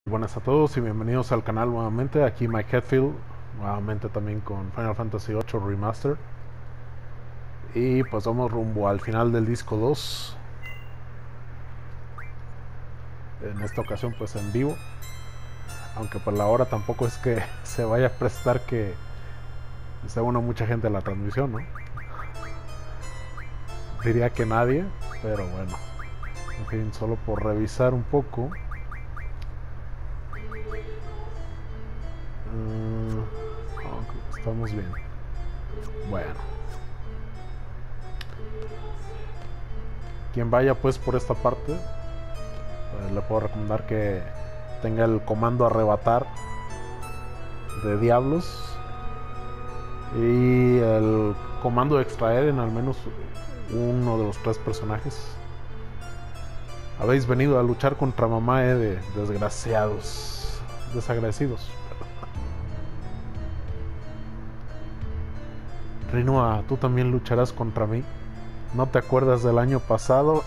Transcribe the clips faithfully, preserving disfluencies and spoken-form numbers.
Buenas a todos y bienvenidos al canal nuevamente. Aquí Mike Hetfield, nuevamente también con Final Fantasy ocho Remaster. Y pues vamos rumbo al final del disco dos. En esta ocasión pues en vivo. Aunque por la hora tampoco es que se vaya a prestar que se una mucha gente a la transmisión, ¿no? Diría que nadie, pero bueno. En fin, solo por revisar un poco. Uh, oh, estamos bien. Bueno. Quien vaya pues por esta parte, pues, le puedo recomendar que tenga el comando arrebatar de Diablos y el comando de extraer en al menos uno de los tres personajes. Habéis venido a luchar contra mamá eh, de desgraciados, desagradecidos. Rinua, tú también lucharás contra mí. ¿No te acuerdas del año pasado?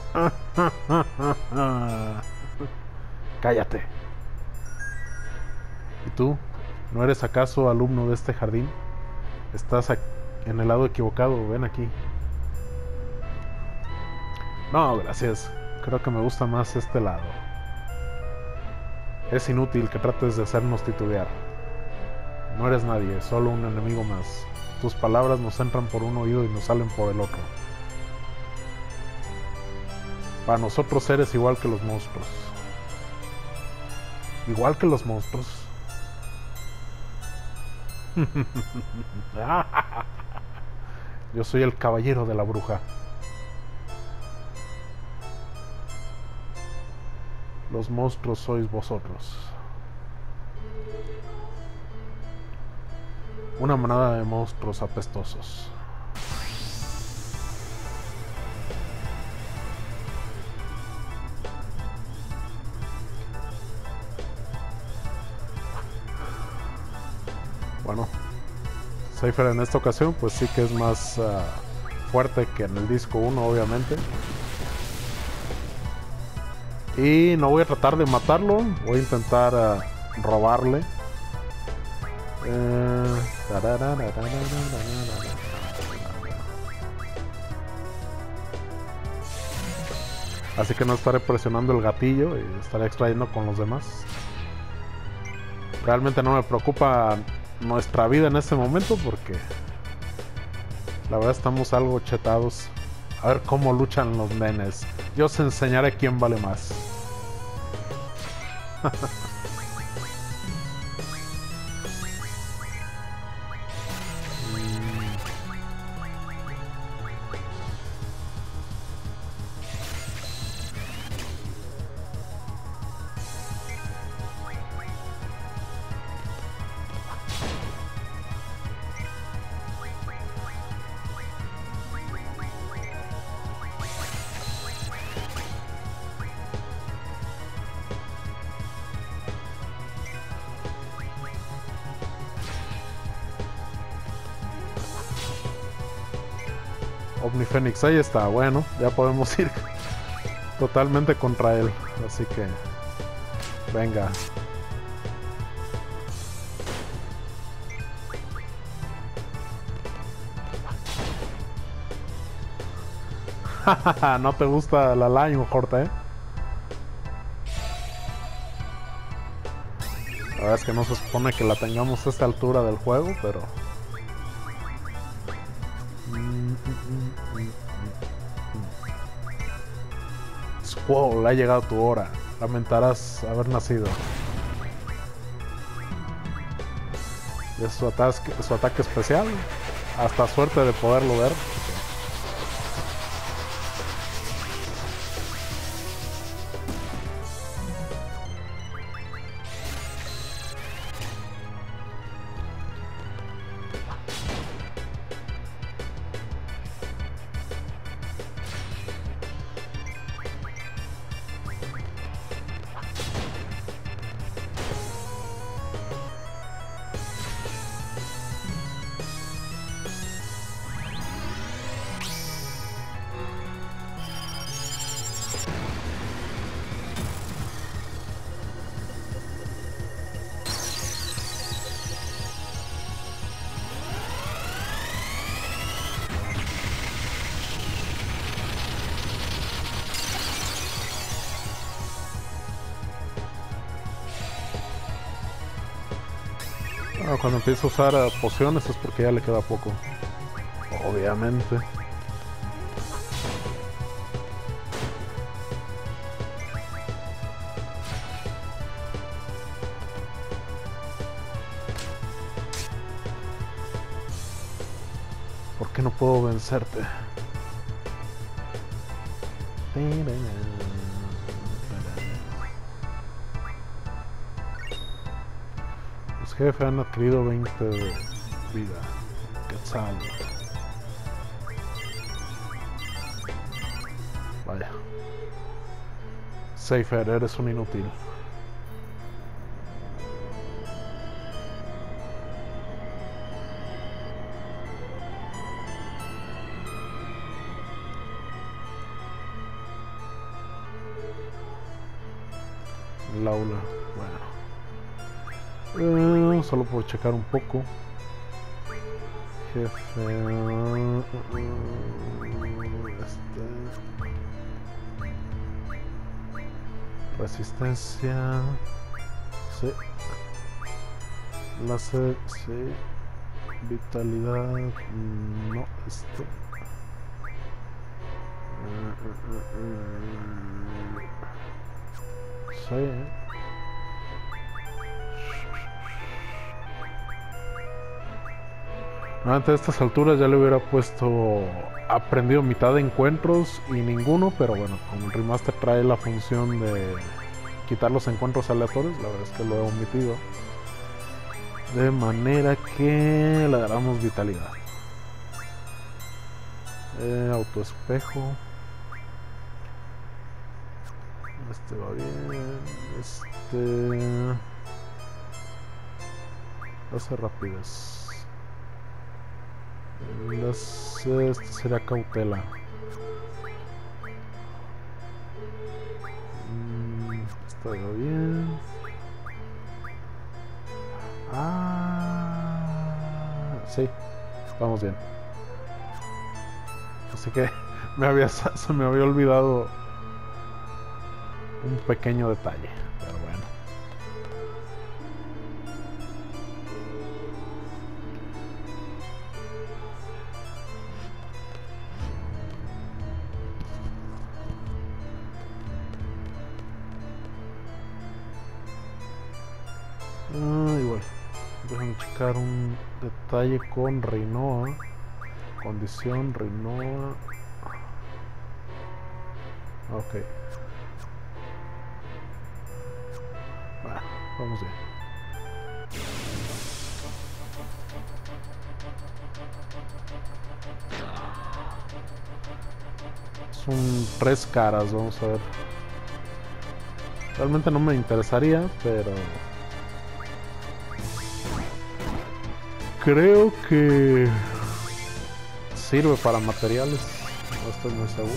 Cállate. ¿Y tú? ¿No eres acaso alumno de este jardín? Estás en el lado equivocado, ven aquí. No, gracias. Creo que me gusta más este lado. Es inútil que trates de hacernos titubear. No eres nadie, solo un enemigo más. Tus palabras nos entran por un oído y nos salen por el otro. Para nosotros eres igual que los monstruos. Igual que los monstruos. Yo soy el caballero de la bruja. Los monstruos sois vosotros. Una manada de monstruos apestosos. Bueno, Cypher en esta ocasión pues sí que es más uh, fuerte que en el disco uno, obviamente. Y no voy a tratar de matarlo, voy a intentar uh, robarle. Eh... Así que no estaré presionando el gatillo y estaré extrayendo con los demás. Realmente no me preocupa nuestra vida en este momento porque la verdad estamos algo chetados. A ver cómo luchan los nenes. Yo os enseñaré quién vale más. Omnifénix, ahí está, bueno, ya podemos ir totalmente contra él, así que venga. No te gusta la Lion Horta, eh. La verdad es que no se supone que la tengamos a esta altura del juego, pero wow, le ha llegado tu hora. Lamentarás haber nacido. Es su ataque, su ataque especial. Hasta suerte de poderlo ver. Ah, cuando empieza a usar uh, pociones es porque ya le queda poco. Obviamente. ¿Por qué no puedo vencerte? Los jefes han adquirido veinte de vida. Quetzal. Vaya. Seifer, eres un inútil. Laula, bueno. Eh, solo por checar un poco. Jefe. Este. Resistencia. Sí. Láser, sí. Vitalidad. No, este. Sí, ¿eh? Antes de estas alturas ya le hubiera puesto aprendido mitad de encuentros y ninguno, pero bueno, como el remaster trae la función de quitar los encuentros aleatorios, la verdad es que lo he omitido. De manera que le daremos vitalidad. Eh, autoespejo. Este va bien. Este. Hace rapidez. Las, este será cautela. Mm, está bien. Ah, sí, vamos bien. Así que me había, se me había olvidado un pequeño detalle, pero bueno. Ah, igual. Déjame checar un detalle con Rinoa. Condición Rinoa. Ok. Bueno, vamos bien. Son tres caras, vamos a ver. Realmente no me interesaría, pero creo que sirve para materiales. No estoy muy seguro.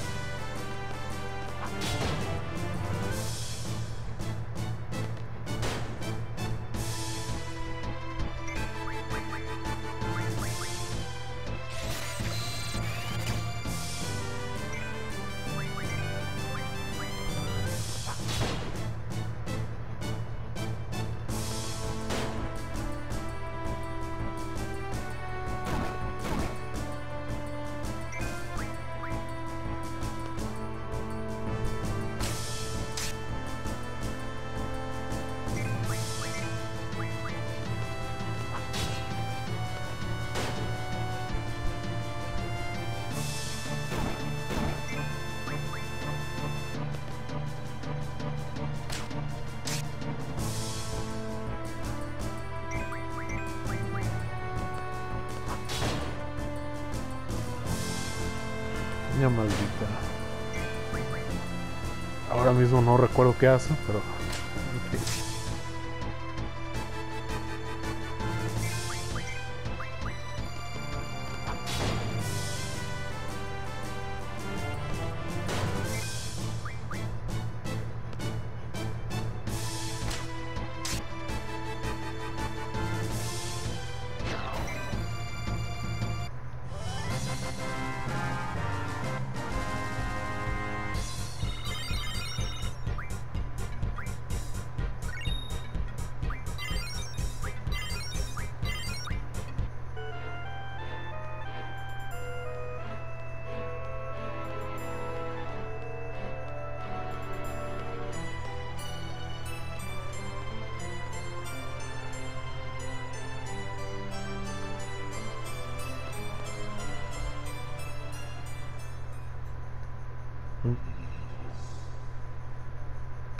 Niña maldita. Ahora mismo no recuerdo qué hace, pero okay.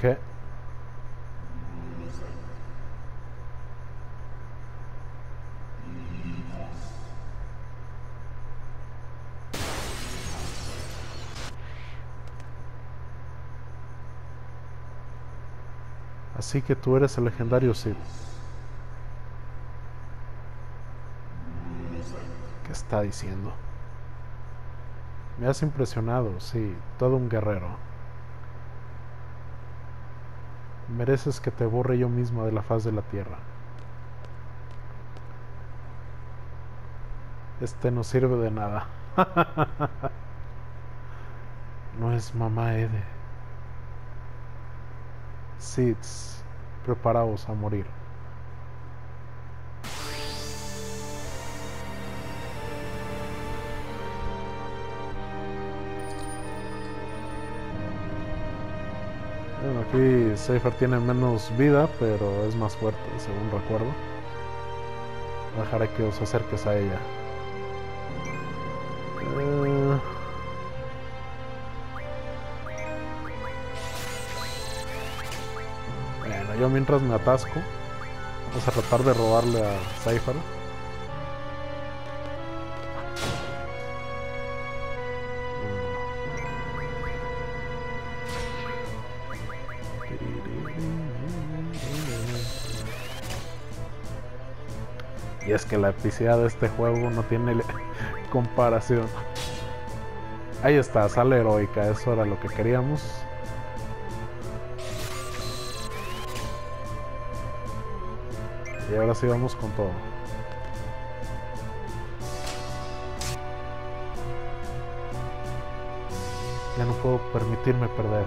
¿Qué? Así que tú eres el legendario Sid. ¿Qué está diciendo? Me has impresionado, sí, todo un guerrero. Mereces que te borre yo mismo de la faz de la tierra. Este no sirve de nada. No es mamá Ede. Sids, preparaos a morir. Bueno, aquí Seifer tiene menos vida, pero es más fuerte, según recuerdo. Dejaré que os acerques a ella. Eh... Bueno, yo mientras me atasco, vamos a tratar de robarle a Seifer. Y es que la epicidad de este juego no tiene comparación. Ahí está, sale heroica, eso era lo que queríamos. Y ahora sí vamos con todo. Ya no puedo permitirme perder.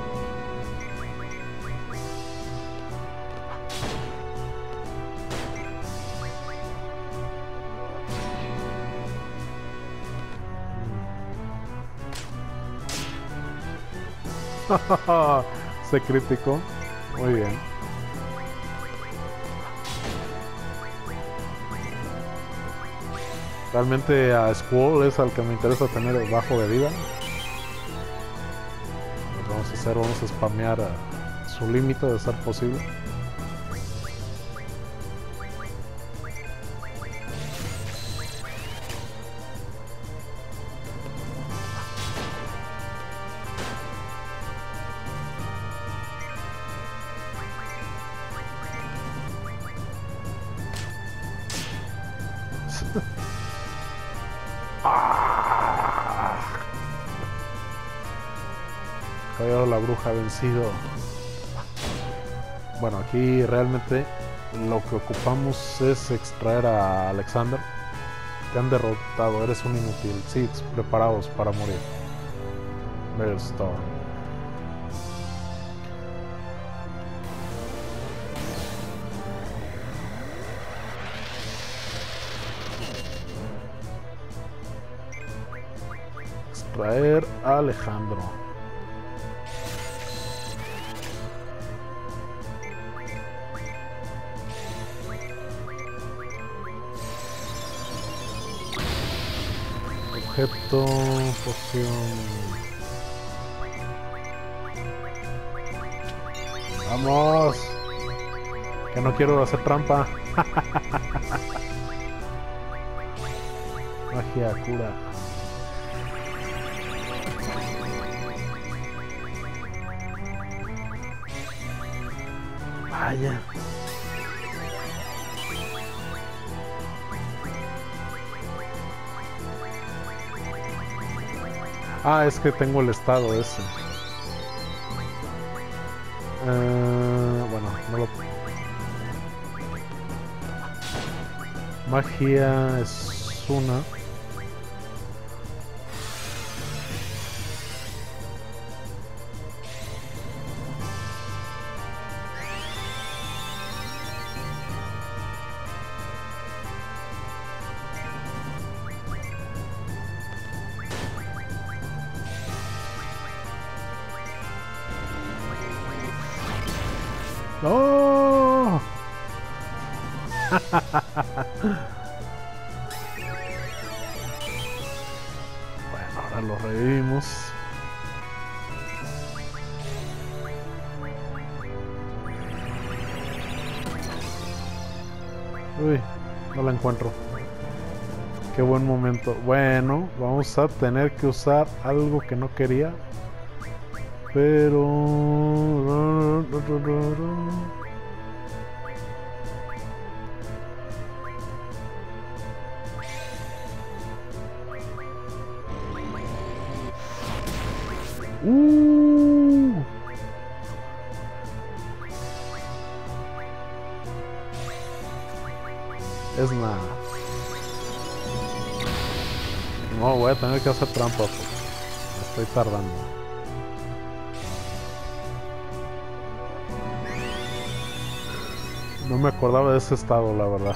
Se criticó. Muy bien. Realmente a Squall es al que me interesa tener bajo de vida. Lo que vamos a hacer, vamos a spamear a su límite de ser posible. Caballero la bruja vencido. Bueno, aquí realmente lo que ocupamos es extraer a Alexander. Te han derrotado, eres un inútil. Sí, preparaos para morir. Bellstorm. Extraer a Alejandro. Objeto, poción. Vamos. Que no quiero hacer trampa. Magia, cura. Vaya. Ah, es que tengo el estado ese. Uh, bueno, no lo... Magia es una. ¡No! Bueno, ahora lo revivimos. Uy, no la encuentro. Qué buen momento. Bueno, vamos a tener que usar algo que no quería. Pero... Uh. Es nada. No, voy a tener que hacer trampa porque estoy tardando. No me acordaba de ese estado, la verdad.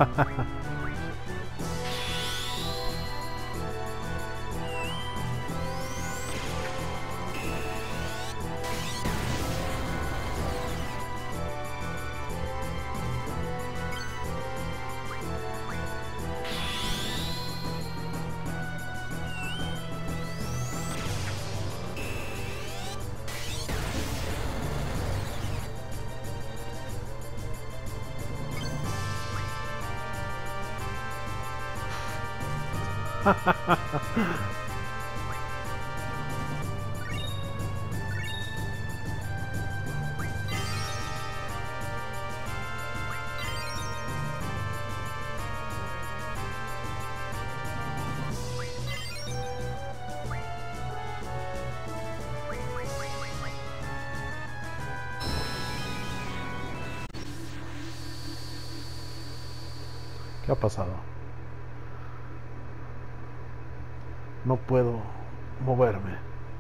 ¿Qué ha pasado? No puedo moverme.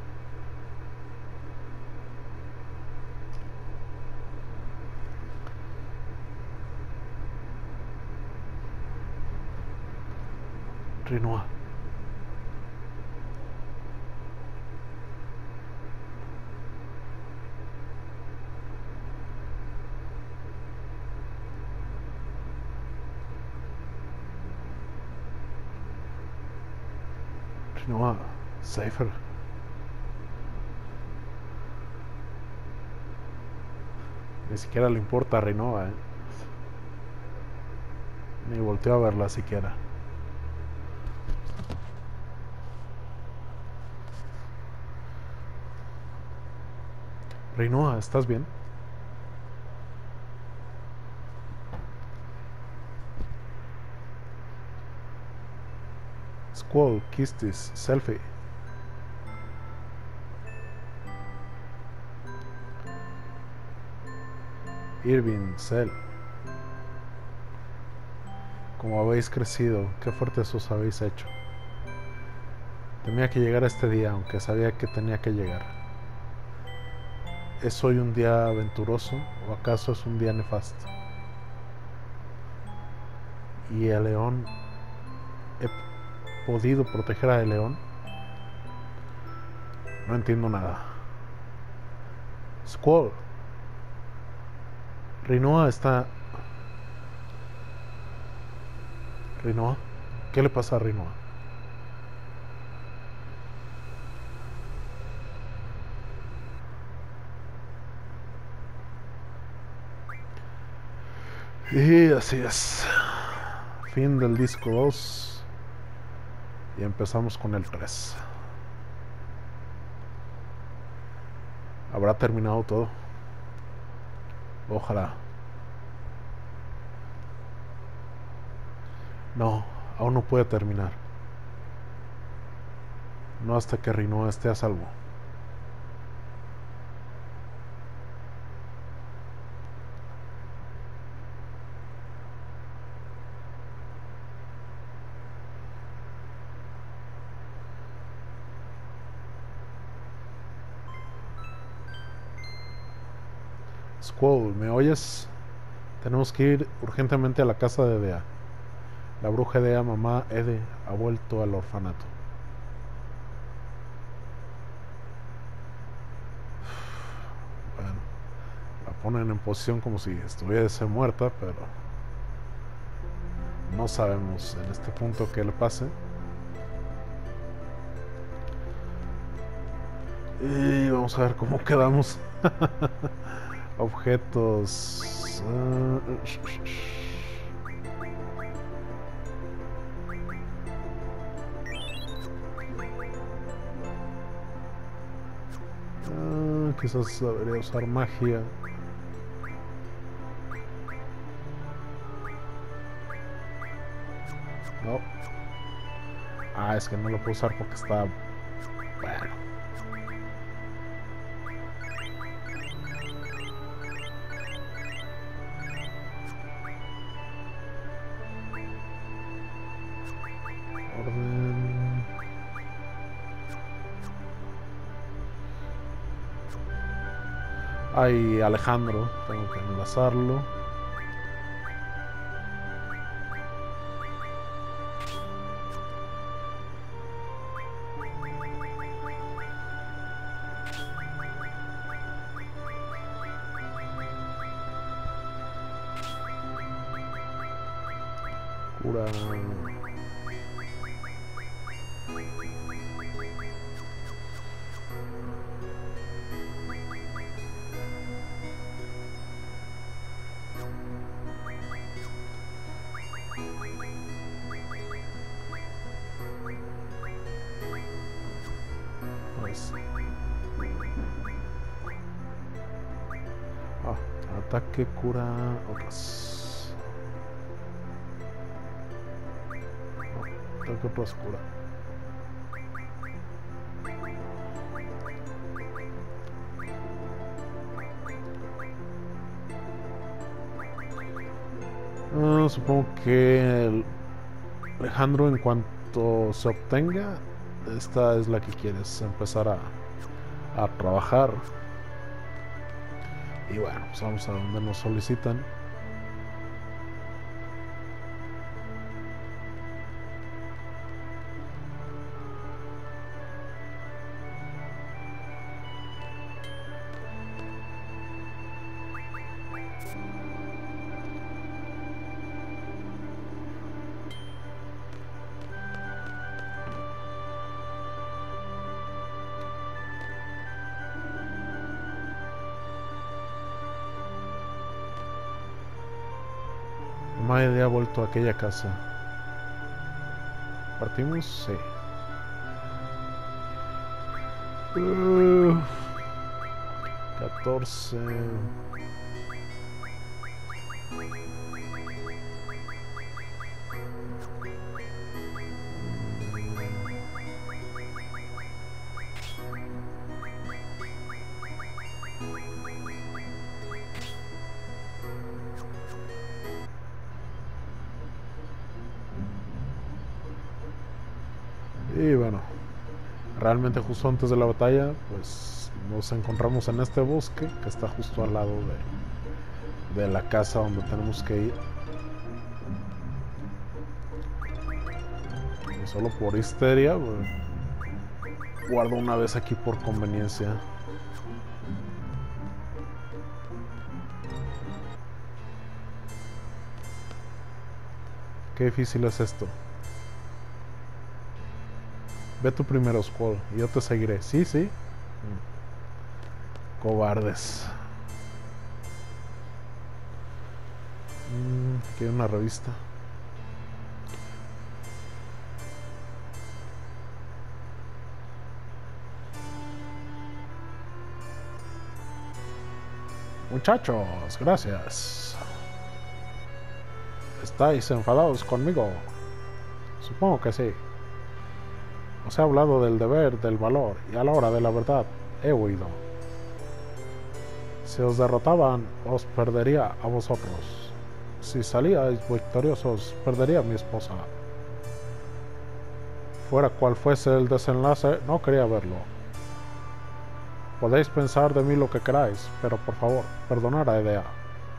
Rinoa. Rinoa. Cypher. Ni siquiera le importa a Rinoa, ¿eh? Ni volteó a verla siquiera. Rinoa, ¿estás bien? Squall, Kistis, Selfie. Irving, Cell. Como habéis crecido, qué fuertes os habéis hecho. Temía que llegara este día, aunque sabía que tenía que llegar. ¿Es hoy un día aventuroso o acaso es un día nefasto? ¿Y el león? ¿He podido proteger al león? No entiendo nada. Squall. Rinoa está... Rinoa. ¿Qué le pasa a Rinoa? Y así es. Fin del disco dos. Y empezamos con el tres. ¿Habrá terminado todo? Ojalá. No, aún no puede terminar. No hasta que Rinoa esté a salvo. Squall, ¿me oyes? Tenemos que ir urgentemente a la casa de Dea. La bruja Dea, mamá Ede, ha vuelto al orfanato. Bueno, la ponen en posición como si estuviese muerta, pero no sabemos en este punto qué le pase. Y vamos a ver cómo quedamos. Objetos. Uh, Ah, quizás debería usar magia. No. Ah, es que no lo puedo usar porque está... Bueno. Orden. Ay, Alejandro. Tengo que enlazarlo. Cura. Pues. Ah, ataque, cura, otras. No, ataque, otras, cura. Ah, supongo que el Alejandro, en cuanto se obtenga, esta es la que quieres empezar a, a trabajar. Y bueno, pues vamos a donde nos solicitan. Maede ha vuelto a aquella casa. ¿Partimos? Sí. Uh, catorce. Y bueno, realmente justo antes de la batalla, pues nos encontramos en este bosque que está justo al lado de, de la casa donde tenemos que ir. Y solo por histeria, pues, guardo una vez aquí por conveniencia. Qué difícil es esto. Ve tú primero, Squall, y yo te seguiré. Sí, sí. Mm. Cobardes. Mm, aquí hay una revista. Muchachos, gracias. ¿Estáis enfadados conmigo? Supongo que sí. Os he hablado del deber, del valor, y a la hora de la verdad he huido. Si os derrotaban, os perdería a vosotros. Si salíais victoriosos, perdería a mi esposa. Fuera cual fuese el desenlace, no quería verlo. Podéis pensar de mí lo que queráis, pero por favor, perdonad a Edea.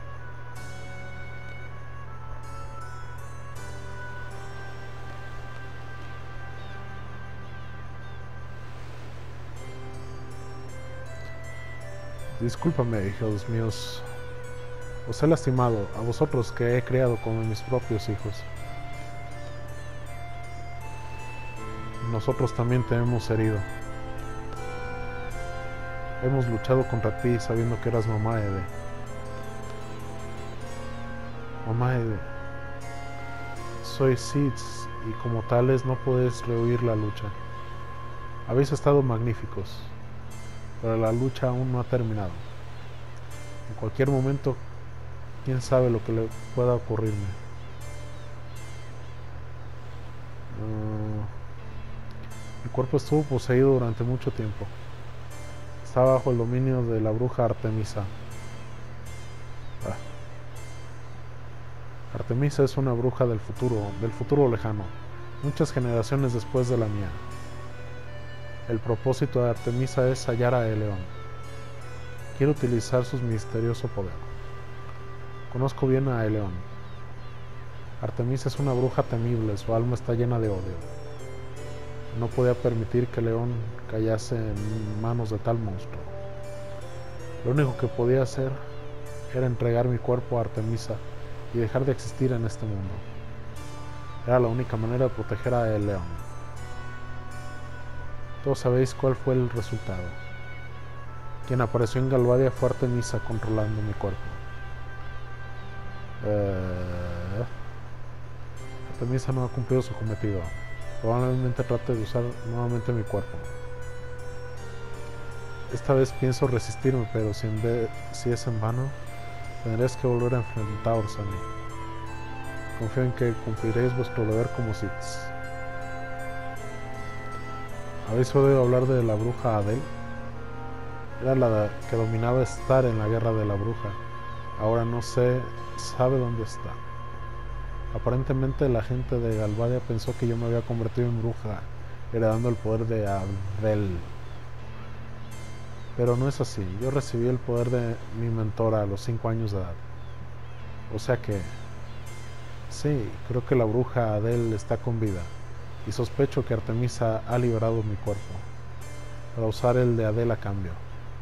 Discúlpame, hijos míos. Os he lastimado, a vosotros que he criado como mis propios hijos. Nosotros también te hemos herido. Hemos luchado contra ti sabiendo que eras mamá Ede. Mamá Ede, sois Siths y como tales no podéis rehuir la lucha. Habéis estado magníficos, pero la lucha aún no ha terminado. En cualquier momento, quién sabe lo que le pueda ocurrirme. Uh, mi cuerpo estuvo poseído durante mucho tiempo. Estaba bajo el dominio de la bruja Artemisa. Ah. Artemisa es una bruja del futuro, del futuro lejano, muchas generaciones después de la mía. El propósito de Artemisa es hallar a Eleón. Quiero utilizar su misterioso poder. Conozco bien a Eleón. Artemisa es una bruja temible, su alma está llena de odio. No podía permitir que León cayase en manos de tal monstruo. Lo único que podía hacer era entregar mi cuerpo a Artemisa y dejar de existir en este mundo. Era la única manera de proteger a Eleón. Todos sabéis cuál fue el resultado. Quien apareció en Galvadia fue Artemisa controlando mi cuerpo. Eh... Artemisa no ha cumplido su cometido. Probablemente trate de usar nuevamente mi cuerpo. Esta vez pienso resistirme, pero si, en vez, si es en vano, tendréis que volver a enfrentaros a mí. Confío en que cumpliréis vuestro deber como Siths. ¿Habéis oído hablar de la bruja Adel? Era la que dominaba Star en la guerra de la bruja. Ahora no sé, sabe dónde está. Aparentemente la gente de Galvadia pensó que yo me había convertido en bruja, heredando el poder de Adel. Pero no es así, yo recibí el poder de mi mentora a los cinco años de edad. O sea que... sí, creo que la bruja Adel está con vida, y sospecho que Artemisa ha liberado mi cuerpo, para usar el de Adel a cambio.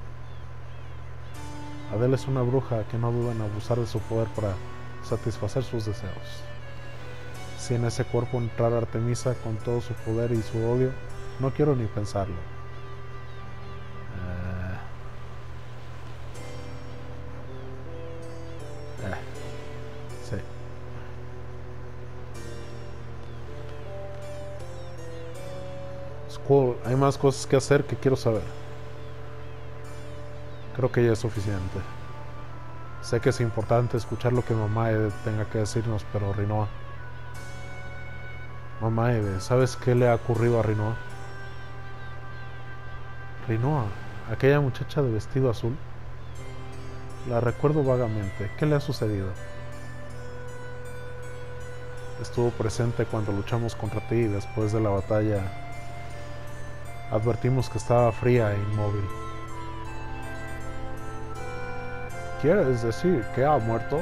Adel es una bruja que no duda en abusar de su poder para satisfacer sus deseos. Si en ese cuerpo entrara Artemisa con todo su poder y su odio, no quiero ni pensarlo. Eh, eh, sí. Squall, hay más cosas que hacer que quiero saber. Creo que ya es suficiente. Sé que es importante escuchar lo que mamá Ede tenga que decirnos, pero Rinoa... Mamá Ede, ¿sabes qué le ha ocurrido a Rinoa? Rinoa, aquella muchacha de vestido azul. La recuerdo vagamente. ¿Qué le ha sucedido? Estuvo presente cuando luchamos contra ti y después de la batalla advertimos que estaba fría e inmóvil. ¿Quieres decir que ha muerto?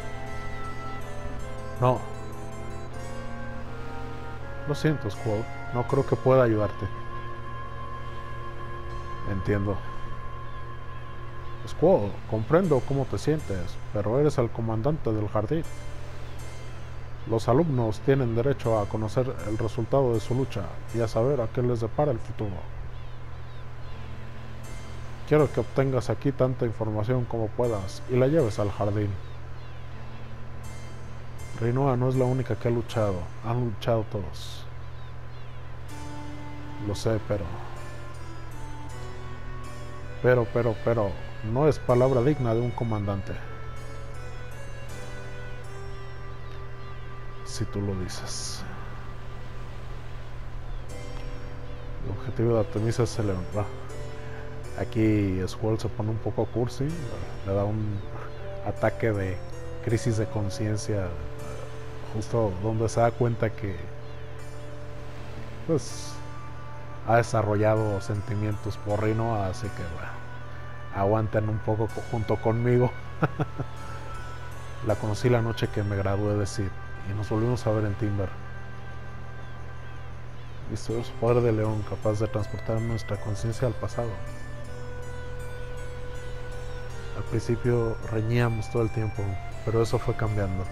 No. Lo siento, Squall. No creo que pueda ayudarte. Entiendo. Squall, comprendo cómo te sientes, pero eres el comandante del jardín. Los alumnos tienen derecho a conocer el resultado de su lucha y a saber a qué les depara el futuro. Quiero que obtengas aquí tanta información como puedas y la lleves al jardín. Rinoa no es la única que ha luchado, han luchado todos. Lo sé, pero... Pero, pero, pero, no es palabra digna de un comandante. Si tú lo dices. El objetivo de Artemisa es Eleón. Aquí Squall se pone un poco cursi, le da un ataque de crisis de conciencia, justo donde se da cuenta que pues ha desarrollado sentimientos por Rinoa, así que bueno, aguanten un poco junto conmigo. La conocí la noche que me gradué de Sith y nos volvimos a ver en Timber. Visto el poder de León capaz de transportar nuestra conciencia al pasado. Al principio reñíamos todo el tiempo, pero eso fue cambiando.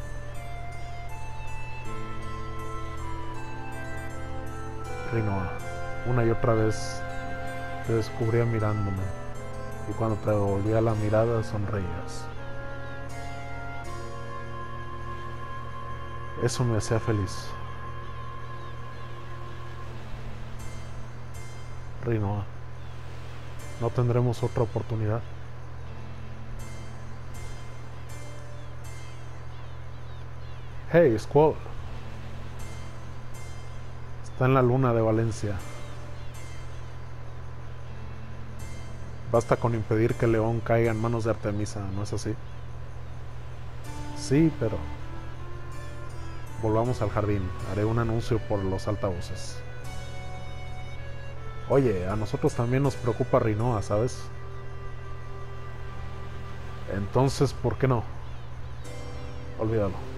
Rinoa, una y otra vez te descubría mirándome, y cuando te devolvía la mirada sonreías. Eso me hacía feliz. Rinoa, no tendremos otra oportunidad. Hey, Squall. Está en la luna de Valencia. Basta con impedir que León caiga en manos de Artemisa, ¿no es así? Sí, pero... volvamos al jardín. Haré un anuncio por los altavoces. Oye, a nosotros también nos preocupa Rinoa, ¿sabes? Entonces, ¿por qué no? Olvídalo.